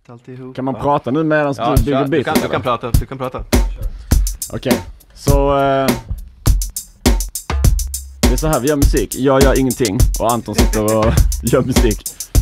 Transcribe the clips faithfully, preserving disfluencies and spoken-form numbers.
Kan man prata nu medan ja, du bygger du bit? kan, du kan prata, du kan prata. Okej, okay. Så uh, det är så här vi gör musik. Jag gör ingenting och Anton sitter och gör musik.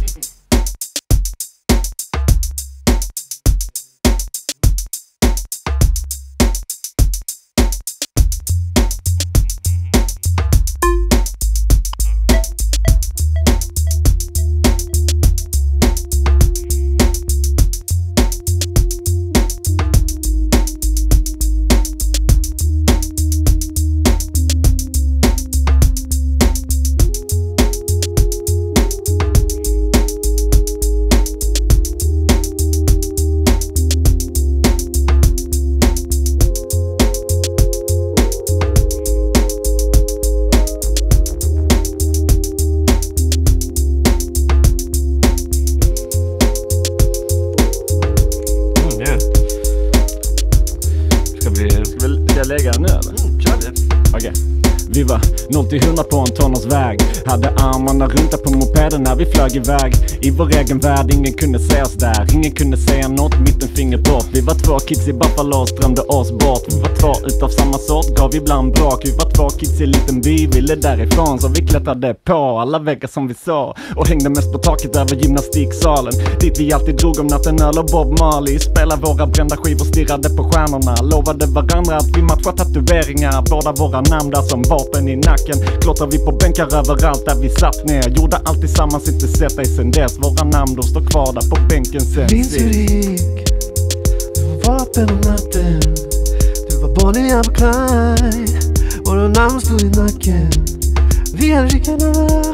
noll till hundra på en tonårsväg. Hade armarna runta på mopeden när vi flög iväg. I vår egen värld, ingen kunde se oss där. Ingen kunde säga något, mittenfinger bort. Vi var två kids i Buffalo, strömde oss bort. Vi var två utav samma sort, gav ibland brak. Vi var två kids i en liten by, ville därifrån. Så vi klättrade på alla väggar som vi såg. Och hängde mest på taket över gymnastiksalen. Dit vi alltid drog om natten, öl och Bob Marley. Spelade våra brända skivor, stirrade på stjärnorna. Lovade varandra att vi matchade tatueringar. Båda våra namn där som vapen i nacken. Klottrade vi på bänkar överallt där vi satt ner. Gjorde allt tillsammans, inte sett dig sen dess. Våra namn, de står kvar där på bänken sen. Minns hur det gick? Du var vapen om natten. Du var Bonnie och Clyde. Våra namn stod i nacken. Vi hade rickarna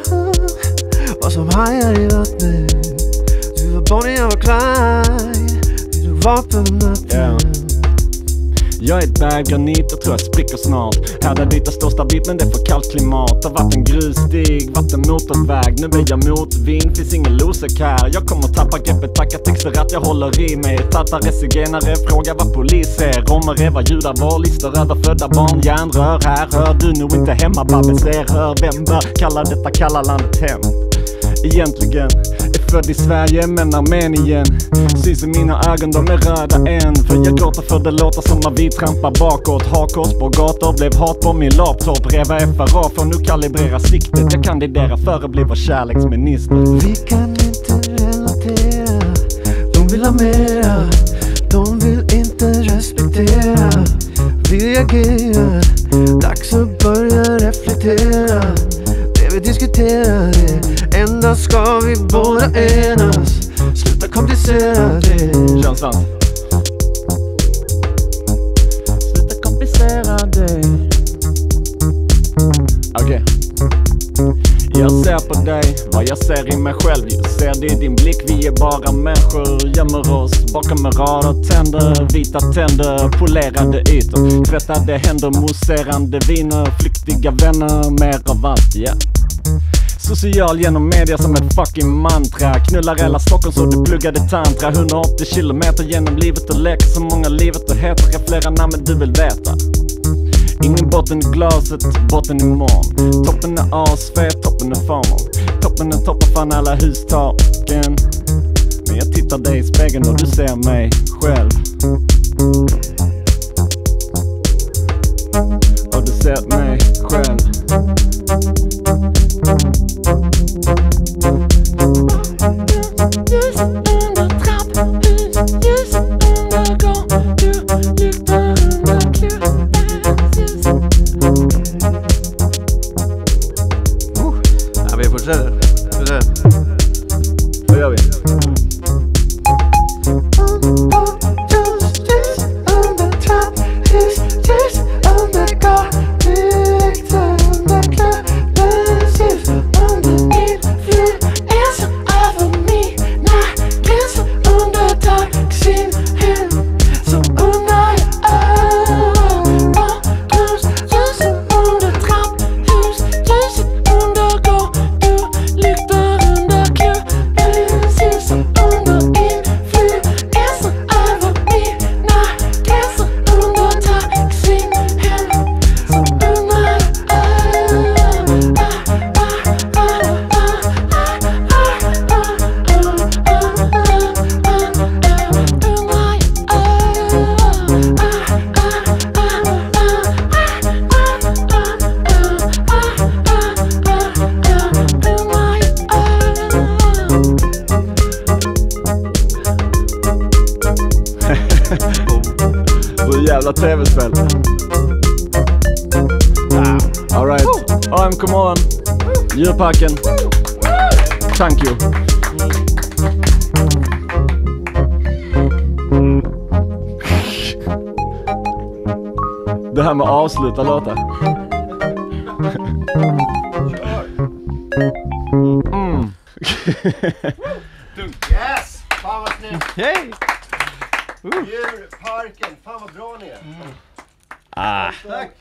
var som hajar i vattnet. Du var Bonnie och Clyde. Du var vapen om natten. Yeah. Jag är ett berg granit och tror jag spricker snart. Här där dit står stabilt men det är för kallt klimat. Har varit en grusstig, vatten motorväg. Nu är jag motvind, finns ingen losek här. Jag kommer tappa greppet, tacka texter att jag håller i mig. Tattare, zigenare, fråga vad polis är. Romare, vad judar var, listor över födda barn. Järnrör, här hör du nog inte hemma. Babbeser, hör vem bör kalla detta kalla landet hem. Egentligen är född i Sverige men Armenien. Syns i mina ögon, de är röda än. För jag gråter för det låter som att vi trampar bakåt. Hakors på gator, blev hat på min laptop. Reva F R A för nu kalibrera siktet. Jag kandiderar för att bli vår kärleksminister. Vi kan inte relatera. De vill ha mera. De vill inte respektera. Vi reagerar. Dags att börja reflektera. Det vi diskuterar det. Endast ska vi båda enas. Sluta komplicera det. Känslan. Sluta komplicera det. Okej okay. Jag ser på dig vad jag ser i mig själv. Jag ser det i din blick, vi är bara människor. Gömmer oss bakom en rad av tänder. Vita tänder, polerade ytor. Tvättade händer, mousserande viner. Flyktiga vänner, mer av allt, ja yeah. Social genom media som ett fucking mantra. Knullar hela Stockholm så du pluggade tantra. hundraåttio kilometer genom livet och leker så många livet och heter. Jag flera namn men du vill veta. Ingen botten i glaset, botten i morgon. Toppen är asfet, toppen är formen. Toppen är toppen fan alla hustaken. Men jag tittar dig i spegeln och du ser mig själv. Och du ser mig själv. Just under trapphus, just under gång. Du lyktar under klubbhus. Ja, vi fortsätter. Vad gör vi? jävla tv-spel. Alright, A M K morgon, Djurparken. Thank you. Det här med att avsluta låtar. Mm. Yes! Fan vad snyggt! Hej! Djurparken, fan vad bra ni är! Ah. Tack!